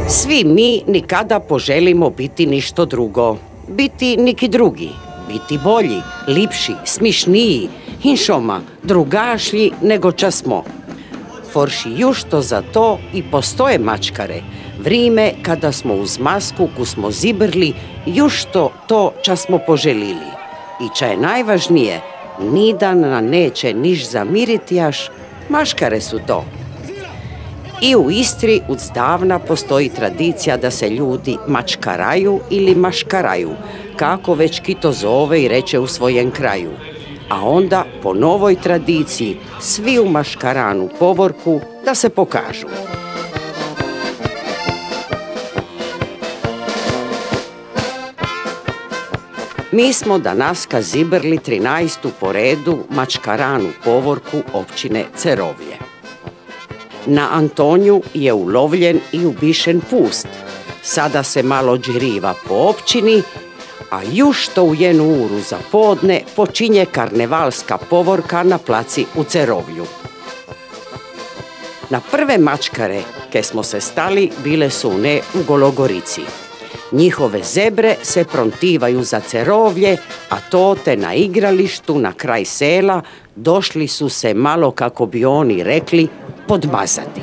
Svi mi nikada poželimo biti ništo drugo. Biti neki drugi. Biti bolji, lipši, smišniji, hinšoma, drugašlji nego ča smo. Forši jušto za to i postoje mačkare. Vrime kada smo uz masku ku smo zibrli, jušto to ča smo poželili. I ča je najvažnije, nidan na neće niš zamiriti jaš, maškare su to. I u Istri uzdavna postoji tradicija da se ljudi mačkaraju ili maškaraju, kako već ki to zove i reče u svojem kraju. A onda po novoj tradiciji svi u maškaranu povorku da se pokažu. Mi smo danaska zibrli 13. po redu mačkaranu povorku općine Cerovlje. Na Antoniju je ulovljen i ubišen pust. Sada se malo džiriva po općini, a jušto u jednu uru za podne počinje karnevalska povorka na placi u Cerovlju. Na prve mačkare, ke smo se stali, bile su ne u Gologorici. Njihove zebre se prontivaju za Cerovlje, a to te na igralištu na kraj sela došli su se malo, kako bi oni rekli, podmazati.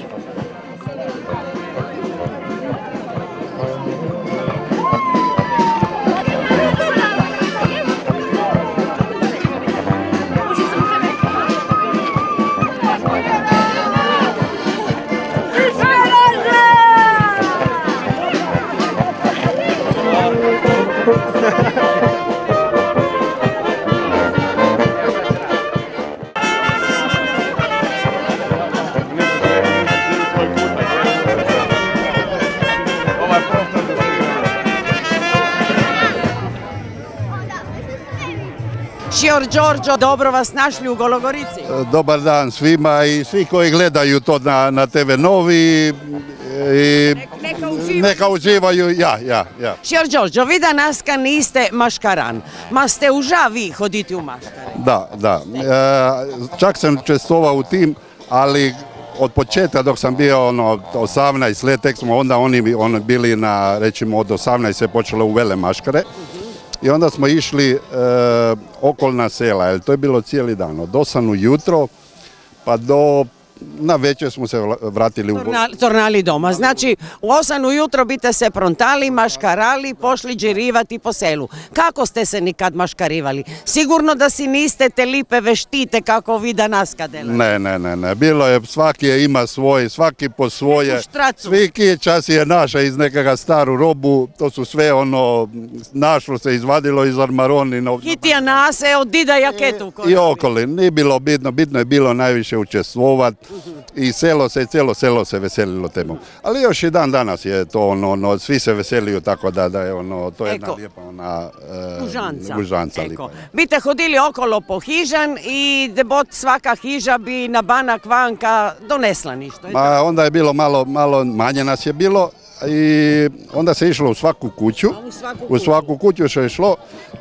Šior Đorđo, dobro vas našli u Gologorici. Dobar dan svima i svi koji gledaju to na TV Novi. Neka uživaju, ja. Šior Đorđo, vi danaska niste maškaran, ma ste uža vi hoditi u maškare. Da. Čak sam čestovao u tim, ali od početka dok sam bio 18 let, tek smo onda oni bili na, recimo od 18 se počelo u vele maškare. I onda smo išli okolna sela, jer to je bilo cijeli dan, od 8 ujutro pa do na večer smo se vratili tornali doma. Znači u 8 ujutro biste se prontali, maškarali, pošli džirivati po selu. Kako ste se nikad maškarivali? Sigurno da si niste te lipe veštite kako vi danas kadele. Ne. Bilo je, svaki ima svoj, svaki po svoje. Svaki čas je naša iz nekega staru robu, to su sve našlo se izvadilo iz armaroni. Hitija nase od dida jaketu. I okoli, nije bilo bitno je bilo najviše učestvovati. I cijelo selo se veselilo temu. Ali još i dan danas je to svi se veseliju, tako da je to je jedna lijepa gužanca. Biste hodili okolo po hižan i debot svaka hiža bi na banak vanka donesla ništa. Onda je bilo malo manje nas je bilo. I onda se išlo u svaku kuću, u svaku kuću se išlo,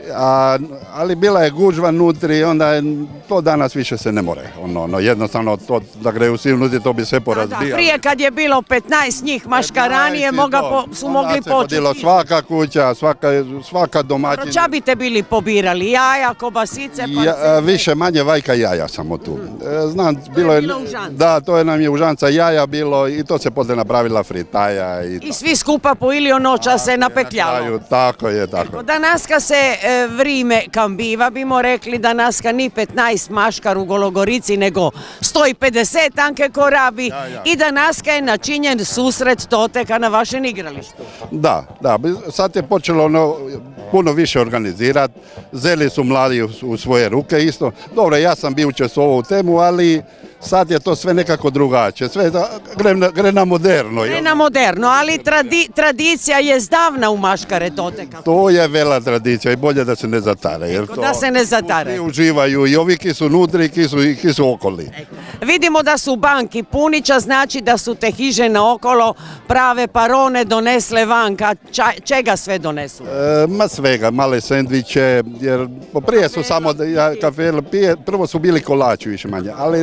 ali bila je gužva nutri, onda to danas više se ne more. Jednostavno to da greju svi unuti, to bi sve porazbijalo. Prije kad je bilo 15 njih maškaranije su mogli početi. Svaka kuća, svaka domaćina. Ča biste bili pobirali? Jaja, kobasice? Više manje vajka jaja samo tu. Znam, bilo je, da, to je nam je užanca jaja bilo i to se poslije napravila fritaja. I svi skupa pojili noća se napekljalo. Tako je. Danaska se vrime kambiva, bimo rekli, danaska ni 15 maškar u Gologorici, nego 150 anke korabi. I danaska je načinjen susret toteka na vašem igralištu. Da, sad je počelo puno više organizirati, zeli su mladi u svoje ruke isto. Dobro, ja sam bio učestvovao u temu, ali sad je to sve nekako drugačije, sve gre na moderno. Gre na moderno, ali tradicija je zdavna u maškare toteka. To je vela tradicija i bolje da se ne zatare. Da se ne zatare. Svi uživaju i ovi ki su nutri i ki su okoli. Vidimo da su banki punića, znači da su te hiže naokolo prave parone donesle vanka. Čega sve donesu? Ma svega, male sendviče, jer prije su samo kafe, prvo su bili kolači više manje, ali to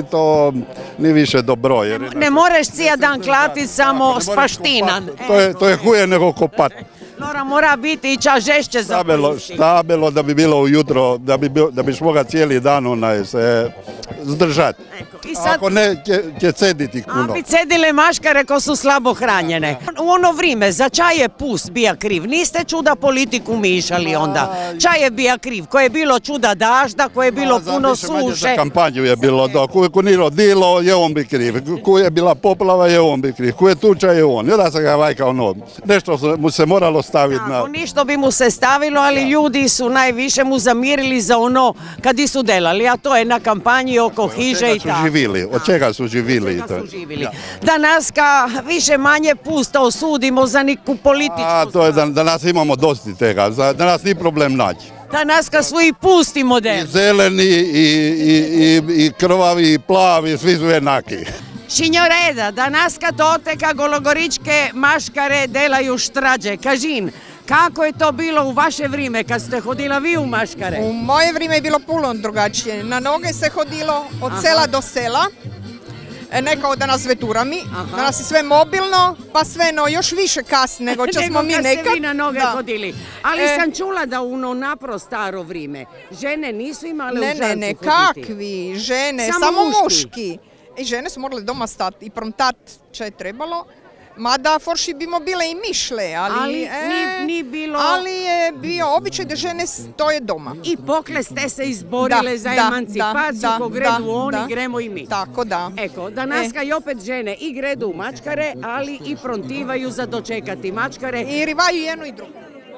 to ni više dobro. Ne moreš cijel dan klati samo s paštinan. To je huje nego kopat. Lora mora biti i čas žešće za polici. Štabelo da bi bilo ujutro, da biš mogla cijeli dan se zdržati. Ako ne, će cediti puno. A bi cedile maškare ko su slabo hranjene. U ono vrijeme, za čaj je pust bija kriv. Niste čuda politiku mišali onda. Čaj je bija kriv. Ko je bilo čuda dažda, ko je bilo puno suše. Za kampanju je bilo, ko nije rodilo, je on bi kriv. Ko je bila poplava, je on bi kriv. Ko je tuča, je on. I da se ga vajka ono, nešto mu se moralo staviti na... Ništo bi mu se stavilo, ali ljudi su najviše mu zamirili za ono kad su delali, a to je na kampanji oko hiže i tako. Od čega su živili? Danaska više manje pusta osudimo za neku političku stvar. To je danas imamo dosti tega, danas nije problem naći. Danaska su i pusti model. I zeleni, i krvavi, i plavi, svi su jednaki. Signoreda, danaska doteka gologoričke maškare delaju štrađe. Kažin, kako je to bilo u vaše vrijeme kad ste hodila vi u maškare? U moje vrijeme je bilo puno drugačije. Na noge se hodilo od sela do sela. Ne kao danas veturami. Danas je sve mobilno, pa sve još više kasno nego što smo mi nekad. Nego kad ste vi na noge hodili. Ali sam čula da u ono napro staro vrijeme žene nisu imale u žancu hoditi. Ne, kakvi žene, samo muški. I žene su morale doma stati i promtat če je trebalo. Mada forši bimo bile i mišle, ali je bio običaj da žene stoje doma. I pokle ste se izborile za emancipaciju, ko gredu oni, gremo i mi. Tako da. Eko, danaska i opet žene i gredu u mačkare, ali i prontivaju za dočekati mačkare. I rivaju jedno i drugo.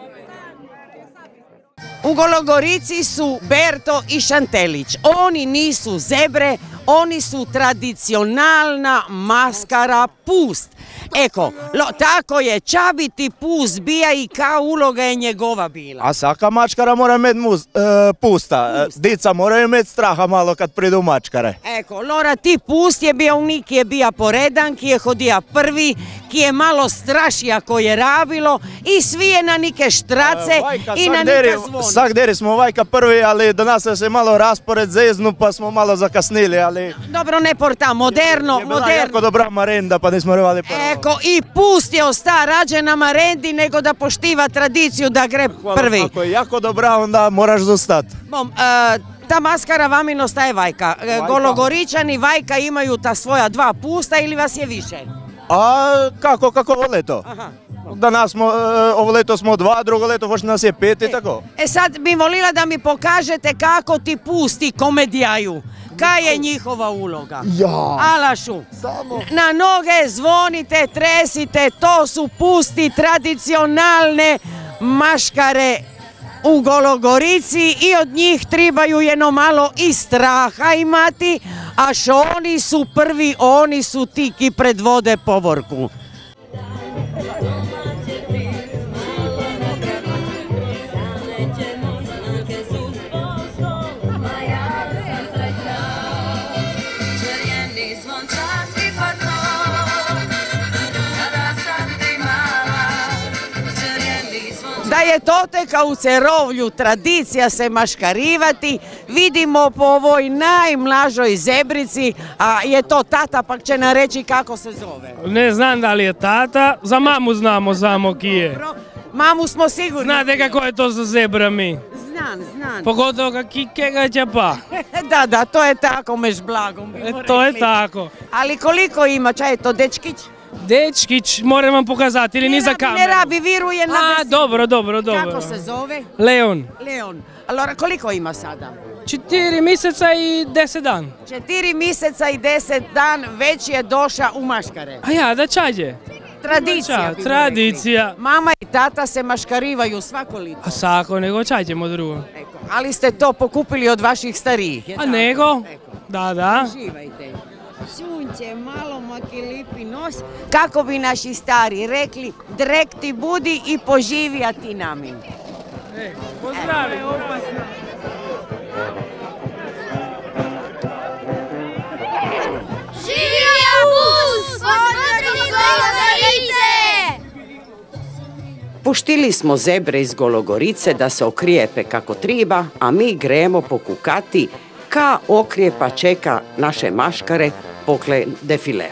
U Gologorici su Berto i Šantelić. Oni nisu zebre, oni su tradicionalna maskara pust. Eko, tako je, čabiti pust bija i kao uloga je njegova bila. A svaka mačkara mora imeti pusta. Dica moraju imeti straha malo kad pridu mačkare. Eko, Lora, ti pust je bio unik, ki je bija poredan, ki je hodija prvi, ki je malo strašija ko je rabilo i svi je na nike štrace i na nike zvonu. Sak deri smo vajka prvi, ali danas se malo raspored zeznu pa smo malo zakasnili, ali... Dobro, ne porta, moderno. Je bila jako dobra marenda pa nismo revali prvo. Eko, i pust je osta rađe na marendi nego da poštiva tradiciju da gre prvi. Ako je jako dobra, onda moraš zostati. Ta maskara vamino ostaje vajka. Gologoričani vajka imaju ta svoja dva pusta ili vas je više? A kako ovo leto? Danas smo, ovo leto smo 2, drugo leto možda nas je 5 i tako. Sad bi volila da mi pokažete kako ti pusti komedijaju. Kaj je njihova uloga? Alašu, na noge zvonite, tresite, to su pusti tradicionalne maškare u Gologorici i od njih trebaju jedno malo i straha imati, a što oni su prvi, oni su ti ki predvode povorku. Da je toteka u Cerovlju tradicija se maškarivati, vidimo po ovoj najmlažoj zebrici, a je to tata, pa će nam reći kako se zove. Ne znam da li je tata, za mamu znamo samo ki je. Mamu smo sigurni. Znate kako je to sa zebrami? Znam. Pogotovo kega će pa. Da, to je tako meš blagom. To je tako. Ali koliko ima, čaj je to dečkić? Dečkić, moram vam pokazati, ili ni za kameru. Ne rabi, viruje na besinu. Dobro. Kako se zove? Leon. Alora, koliko ima sada? 4 mjeseca i 10 dan. 4 mjeseca i 10 dan već je došla u maškare. A ja, da čađe. Tradicija. Mama i tata se maškarivaju svako lito. A svako, nego čađemo drugo. Ali ste to pokupili od vaših starijih. A nego? Da. Uživajte. Sunce, malo maki lipi nos. Kako bi naši stari rekli, drek ti budi i poživi, a ti namin. Pozdravi. Živio bus! Odmrli Gologorice! Puštili smo zebre iz Gologorice da se okrijepe kako triba, a mi gremo pokukati ka okrijepa čeka naše maškare pokle defilea.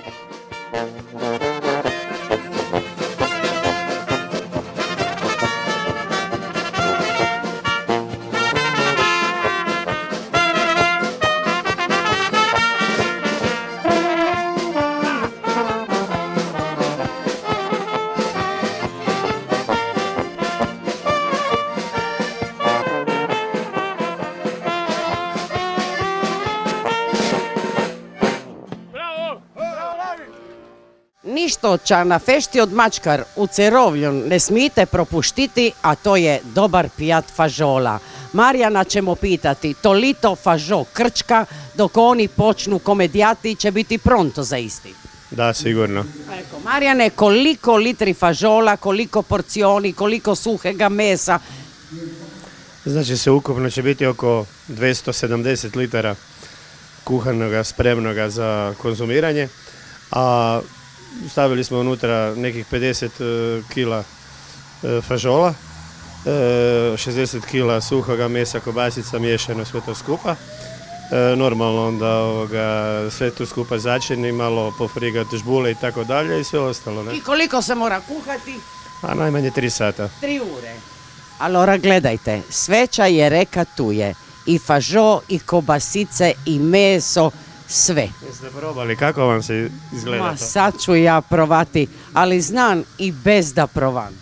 Ništo ča na fešti od Mačkar u Cerovlju ne smijete propuštiti, a to je dobar pijat fažola. Marijana ćemo pitati, tolito fažo krčka, dok oni počnu komedijati će biti pronto za isti. Da, sigurno. Marijane, koliko litri fažola, koliko porcioni, koliko suhega mesa? Znači se ukupno će biti oko 270 litara kuhanoga, spremnoga za konzumiranje, a stavili smo unutra nekih 50 kila fažola, 60 kila suhoga mesa, kobasica, miješano sve to skupa. Normalno onda sve to skupa začini, malo pofrigati žbule i tako dalje i sve ostalo. Ne? I koliko se mora kuhati? A najmanje 3 sata. 3 ure. Alora gledajte, sveća je reka tu je. I fažo, i kobasice, i meso, sve. Jeste probali, kako vam se izgleda to? Sad ću ja provati, ali znam i bez da provam.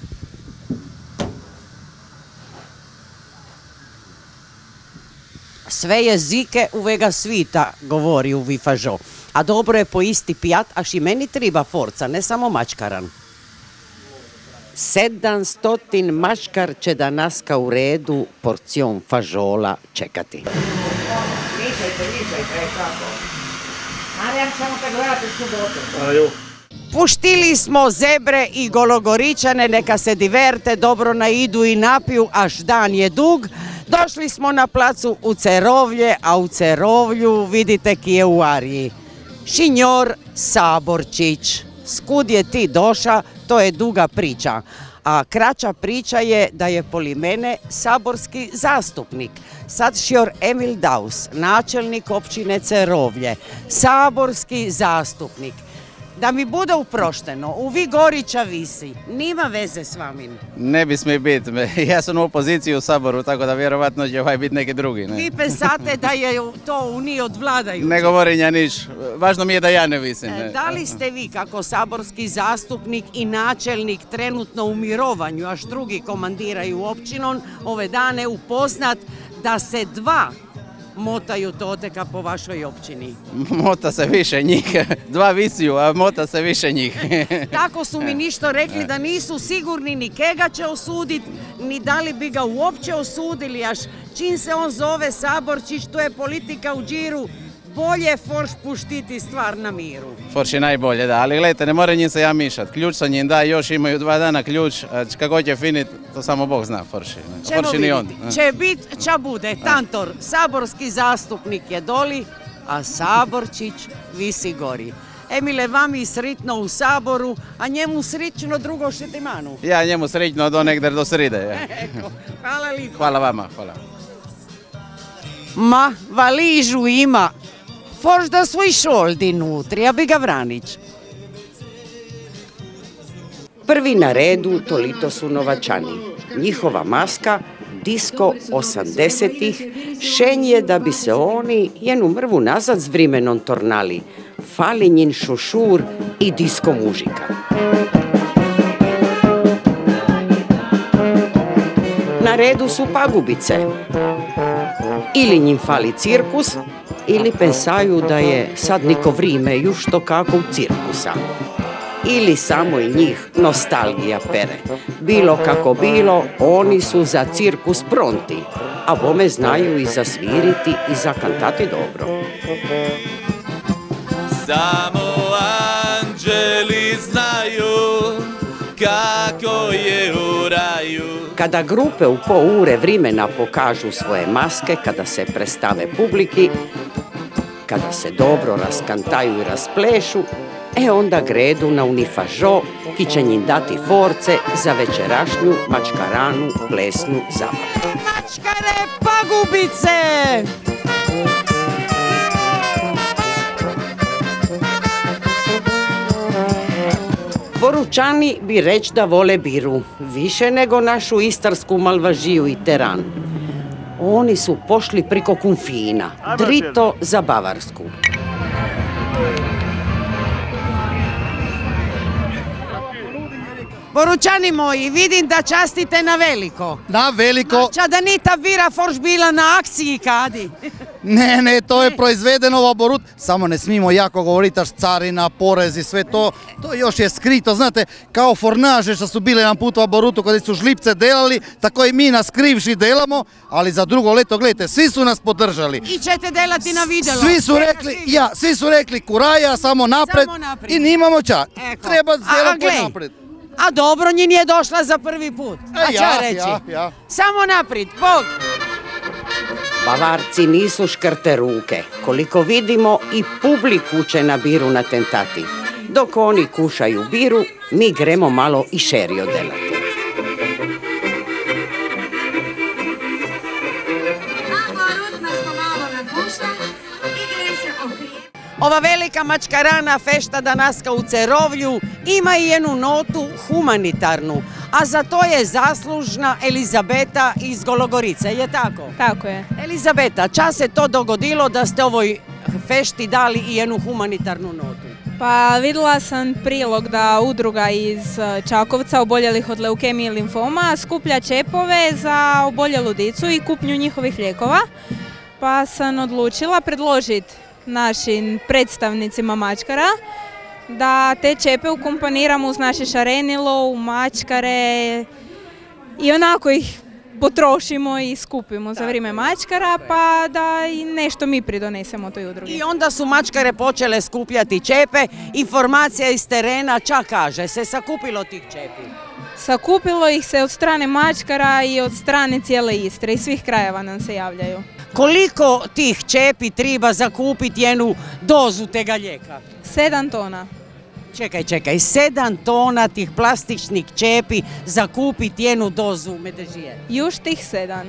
Sve jezike uvega svita, govori u fažo. A dobro je po isti pijat, až i meni treba forca, ne samo mačkaran. 700 mačkar će da naska u redu porcijom fažola čekati. Ličajte, kako? Marijan, ćemo te gledati u subotu. Puštili smo zebre i gologoričane, neka se diverte, dobro naidu i napiju, až dan je dug. Došli smo na placu u Cerovlje, a u Cerovlju vidite ki je u Ariji. Šinjor Saborčić. Skud je ti doša, to je duga priča. A kraća priča je da je poli mene saborski zastupnik. Sadšjor Emil Daus, načelnik općine Cerovlje, saborski zastupnik. Da mi bude uprošteno, u vi Gorića visi, nima veze s vami. Ne bi smije biti, ja sam u opoziciji u Saboru, tako da vjerovatno će biti neki drugi. Ne? Vi pesate da je to uniji od vladajućih. Ne govorim ja niš, važno mi je da ja ne visim. Ne? Da li ste vi kako saborski zastupnik i načelnik trenutno u mirovanju, až drugi komandiraju općinom, ove dane upoznat da se dva motaju toteka po vašoj općini? Mota se više njih, dva visiju, a mota se više njih. Tako su mi ništo rekli da nisu sigurni ni kega će osuditi, ni da li bi ga uopće osudili, až čim se on zove Saborčić, to je politika u džiru, bolje forš puštiti stvar na miru. Forš je najbolje, da, ali gledajte, ne mora njim se ja mišat. Ključ sa njim da, još imaju 2 dana ključ, a kako će finit, to samo Bog zna, Forši. Forši ni on. Će bit, ča bude, Tantor, saborski zastupnik je doli, a Saborčić visi gori. Emile, vami sritno u Saboru, a njemu srično drugo šetimanu. Ja njemu srično do negdje do sride. Hvala lijepo. Hvala vama, hvala. Ma, valižu ima. Forš da svoj šoldi nutri, a bi ga Vranić. Prvi na redu tolito su Novačani. Njihova maska, disko 80-ih, šenje da bi se oni jednu mrvu nazad s vrimenom tornali. Fali njin šušur i disko mužika. Na redu su pagubice. Ili njim fali cirkus, ili pensaju da je sad niko vrime już to kako u cirkusa. Ili samo i njih nostalgija pere. Bilo kako bilo, oni su za cirkus pronti, a bome znaju i zasviriti i zakantati dobro. Samo anđeli znaju kako je u raju. Kada grupe u po ure vrimena pokažu svoje maske, kada se predstave publiki, kada se dobro raskantaju i rasplešu, onda gredu na unifažo, ki će njim dati force za večerašnju mačkaranu plesnu zabavu. Mačkare pagubice! Boručani bi reći da vole biru, više nego našu istarsku malvažiju i teran. Oni su pošli priko Kunfina, drito za Bavarsku. Boručani moji, vidim da častite na veliko. Na veliko. Ča da ni ta bira forš bila na akciji kadi. Ne, to je proizvedeno u Borut. Samo ne smijemo jako govoriti, až carina, porez i sve to. To još je skrito, znate, kao fornaže što su bile nam put u Borutu kada su žlipce delali, tako i mi nas krivši delamo, ali za drugo leto, gledajte, svi su nas podržali. I ćete delati na videlo. Svi su rekli kuraja, samo napred i nimamo ča. Treba zdelati napred. A dobro, nji nije došla za prvi put. A ča reći? Ja. Samo naprijed, Bog! Bavarci nisu škrte ruke. Koliko vidimo, i publiku će na biru natentati. Dok oni kušaju biru, mi gremo malo i šerio delati. Ova velika mačkarana fešta danaska u Cerovlju ima i jednu notu humanitarnu, a za to je zaslužna Elizabeta iz Gologorice, je tako? Tako je. Elizabeta, čas se to dogodilo da ste ovoj fešti dali i jednu humanitarnu notu? Pa vidjela sam prilog da udruga iz Čakovca oboljelih od leukemije i limfoma skuplja čepove za oboljelu dicu i kupnju njihovih lijekova, pa sam odlučila predložiti našim predstavnicima mačkara da te čepe ukomponiramo uz naše šarenilo, u mačkare i onako ih potrošimo i skupimo za vrijeme mačkara, pa da i nešto mi pridonesemo toj udrugi. I onda su mačkare počele skupljati čepe, informacija iz terena, čak kaže, se sakupilo tih čepi? Sakupilo ih se od strane mačkara i od strane cijele Istre i svih krajeva nam se javljaju. Koliko tih čepi treba zakupiti jednu dozu tega lijeka? 7 tona. Čekaj, 7 tona tih plastičnih čepi zakupiti jednu dozu medežije? Još tih 7.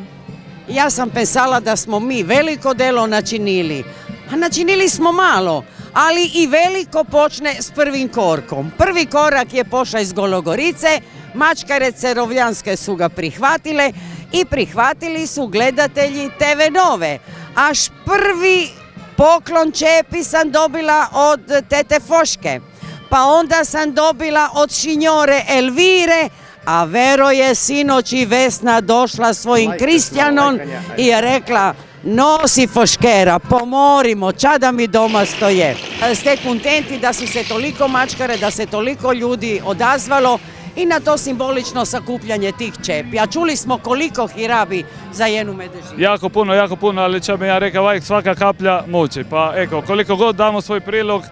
Ja sam pensala da smo mi veliko delo načinili, a načinili smo malo, ali i veliko počne s prvim korkom. Prvi korak je pošao iz Gologorice, mačkare cerovljanske su ga prihvatile i prihvatili su gledatelji TV Nove. Až prvi poklon čepi sam dobila od tete Foške, pa onda sam dobila od šinjore Elvire, a vero je sinoć i Vesna došla svojim Kristjanom i je rekla: nosi Foškera, pomorimo, ča da mi doma stoje. Ste kontenti da su se toliko mačkare, da se toliko ljudi odazvalo i na to simbolično sakupljanje tih čepi. A čuli smo koliko hirabi za jednu medežiju. Jako puno, ali ča bi ja rekao, svaka kaplja moći. Pa eko, koliko god damo svoj prilog,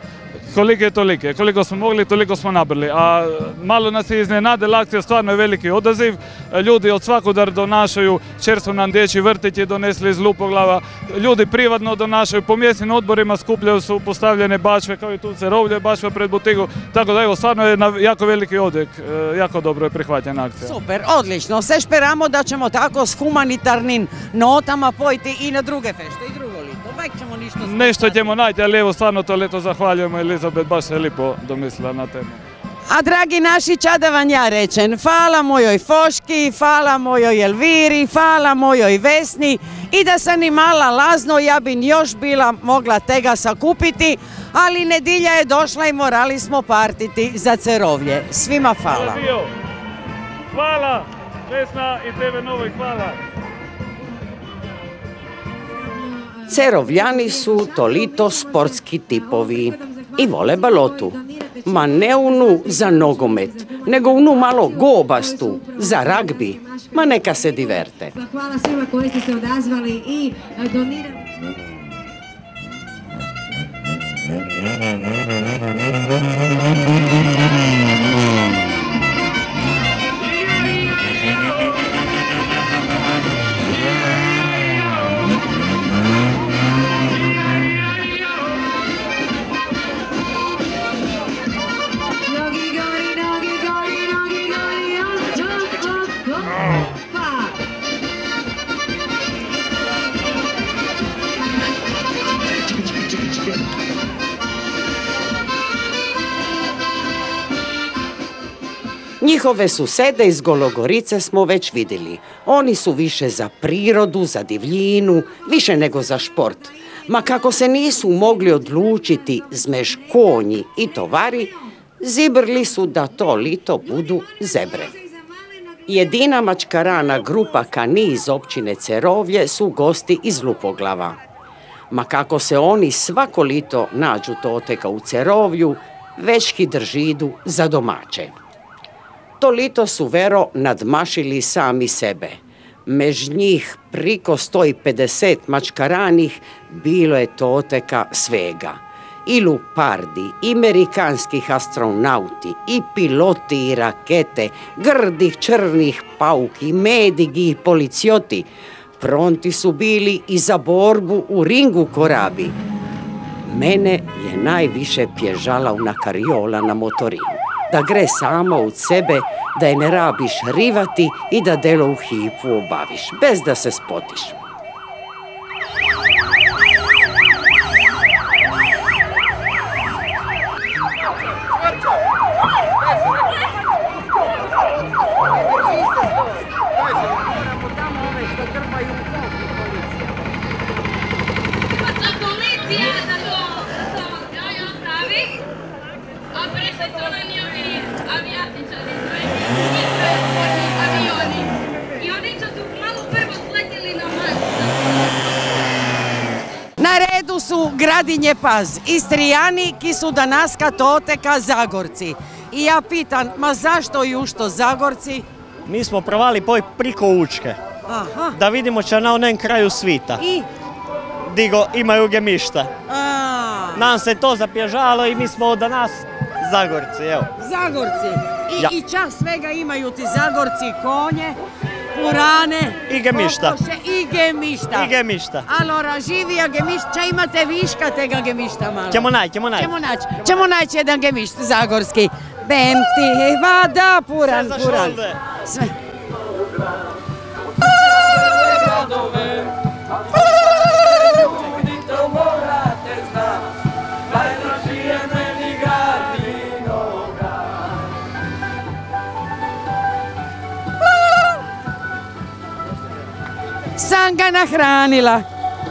tolike. Koliko smo mogli, toliko smo nabrali. A malo nas je iznenadila akcija, stvarno je veliki odaziv. Ljudi od svakudar donašaju, čer su nam dječji vrtići donesli iz Lupoglava. Ljudi privatno donašaju, po mjesnim odborima skupljaju su postavljene bačve, kao i tu Cerovlje, bačva pred butigu. Tako da evo, stvarno je jako veliki odjek, jako dobro je prihvaćena akcija. Super, odlično. Sve šperamo da ćemo tako s humanitarnim notama pojiti i na druge fešte i drugo lito. Nešto ćemo naći, ali evo stvarno to leto zahvaljujemo, Elizabet baš se lipo domislila na temu. A dragi naši, ča da vam ja rečem, hvala mojoj Foški, hvala mojoj Elviri, hvala mojoj Vesni i da sam imala lazno, ja bi još bila mogla tega sakupiti, ali nedilja je došla i morali smo partiti za Cerovlje. Svima hvala. Hvala Vesna i TV Novoj, hvala. Cerovljani su tolito sportski tipovi i vole balotu. Ma ne unu za nogomet, nego unu malo gobastu za ragbi. Ma neka se diverte. Hvala svima koji ste se odazvali i donirali. Njihove susede iz Gologorice smo već vidjeli. Oni su više za prirodu, za divljinu, više nego za šport. Ma kako se nisu mogli odlučiti zmeš konji i tovari, zibrli su da to lito budu zebre. Jedina mačkarana grupa Kani iz općine Cerovlje su gosti iz Lupoglava. Ma kako se oni svako lito nađu toteka u Cerovlju, već hi držidu za domaće. To lito su vero nadmašili sami sebe. Među njih priko 150 mačkaranih bilo je toteka svega. I lupardi, i amerikanskih astronauti, i piloti i rakete, grdih črnih pauki, medigi i policijoti. Pronti su bili i za borbu u ringu korabi. Mene je najviše pježala una kariola na motorinu. Da gre sama od sebe, da je ne rabiš rivati i da delo u hipu obaviš, bez da se spotiš. Na redu su Gradinje Paz, Istrijani ki su danaska toteka Zagorci. I ja pitam, ma zašto i ušto Zagorci? Mi smo provali priko Učke, da vidimo će na onem kraju svita. I? Digo imaju gemišta. Nam se to zapježalo i mi smo danas Zagorci, evo. Zagorci. I čas svega imaju ti Zagorci konje, purane, i gemišta. I gemišta. I gemišta. Allora, živija gemišta, imate viška tega gemišta malo? Ćemo naći. Ćemo naći jedan gemišt zagorski. Bem ti, vada, puran. Sve za šolde. Sve. Sam ga nahranila.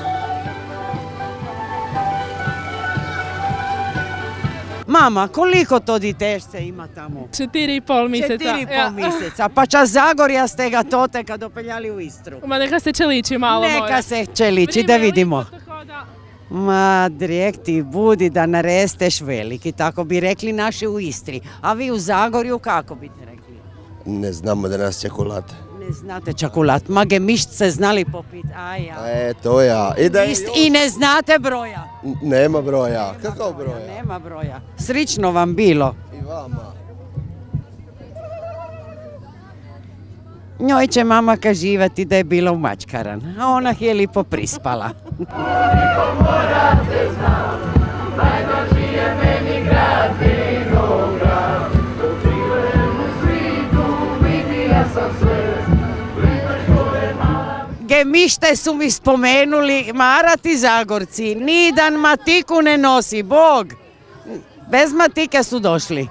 Mama, koliko to ditešce ima tamo? 4,5 mjeseca. 4,5 mjeseca. Pa čas Zagorja ste ga toteka dopeljali u Istru. Ma neka se čeliči malo. Neka se čeliči, da vidimo. Ma, drijek ti budi da naresteš veliki, tako bi rekli naši u Istri. A vi u Zagorju kako biste rekli? Ne znamo da nas čokolade. Ne znate čokolat, ma gemišt se znali popit, To ja. I ne znate broja? Nema broja. Kako broja? Nema broja. Srično vam bilo. I vama. Njoj će mama kaživati da je bila u mačkaran, a ona je lipo prispala. Gemište su mi spomenuli, marati Zagorci, nidan matiku ne nosi, Bog. Bez matike su došli.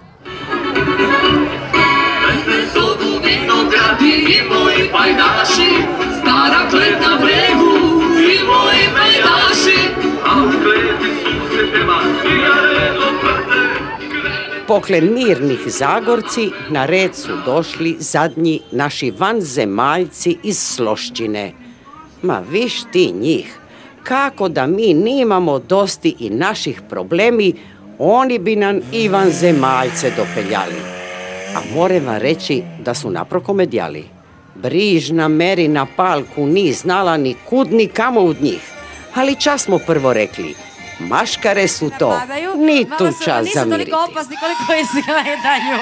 I moji pajdaši, stara klet na bregu, i moji pajdaši, a u kleti su se pjeva cigaretom prte. Poklen mirnih Zagorci na red su došli zadnji naši vanzemaljci iz Sloščine. Ma viš ti njih, kako da mi nimamo dosti i naših problemi, oni bi nam i vanzemaljce dopeljali. A moram vam reći da su naprokomedjali. Brižna Merina Palku ni znala ni kud ni kamo od njih. Ali čas smo prvo rekli, maškare su to, ni tu čas zamiriti. Nisu toliko opasni koliko izgledaju.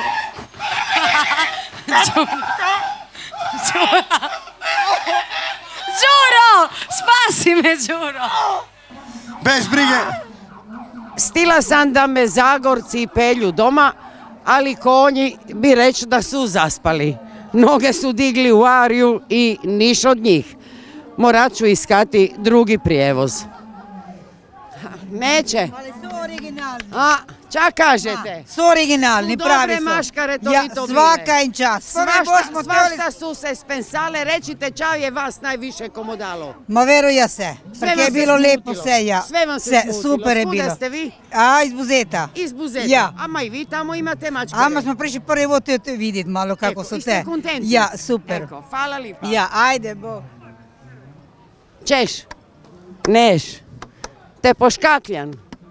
Đuro! Spasi me, Đuro! Bez brige! Stila sam da me Zagorci pelju doma, ali konji bi reći da su zaspali. Noge su digli u ariju i niš od njih. Morat ću iskati drugi prijevoz. Neće. Ali su originalni. Ča kažete? Su originalni, pravi su. Dobre maškare to i to bile. Svaka im čast. Svašta su se spensale, recite ča je vas najviše komodalo. Ma veruja se, perché je bilo lepo se, ja. Sve vam se smutilo. Super je bilo. Skuda ste vi? A, iz Buzeta. Iz Buzeta? Ja. Ama i vi tamo imate mačkare? Ama smo prišli prvi put vidjeti malo kako su te. Ste kontentni? Ja, super. Eko, hvala lipa. Ja, ajde, bo. Češ? Neš? Te poškakljan?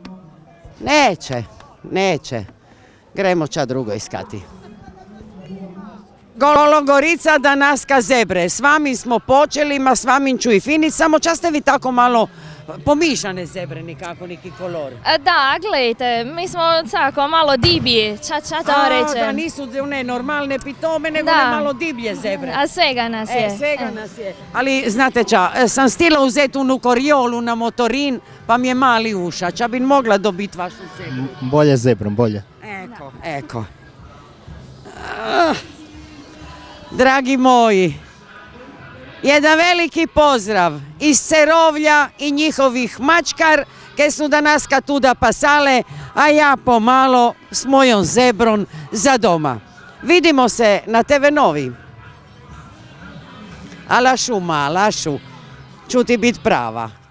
Neće. Gremo ča drugo iskati. Gologorica Danaska zebre. S vami smo počeli, ma s vami ću i finit, samo čas ste vi tako malo pomišane zebre, nikako, neki kolor. Da, gledajte, mi smo tako malo diblji, ča to reče. Da nisu one normalne pitome, nego ne malo diblje zebre. A svega nas je. Svega nas je. Ali znate ča, sam stila uzeti unu korijolu na motorin, pa mi je mali uša, ča bi mogla dobiti vašu zebru. Bolje zebrom, bolje. Eko. Dragi moji, jedan veliki pozdrav iz Cerovlja i njihovih mačkar, ke su danas tuda pasale, a ja pomalo s mojom zebrom za doma. Vidimo se na TV Novi. Alašu, ću ti bit prava.